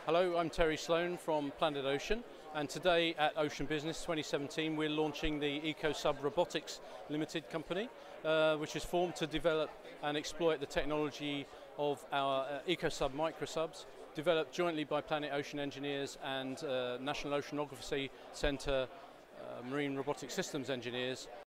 Hello, I'm Sloane from Planet Ocean, and today at Ocean Business 2017 we're launching the EcoSub Robotics Limited company, which is formed to develop and exploit the technology of our EcoSub microsubs, developed jointly by Planet Ocean engineers and National Oceanography Centre Marine Robotic Systems engineers.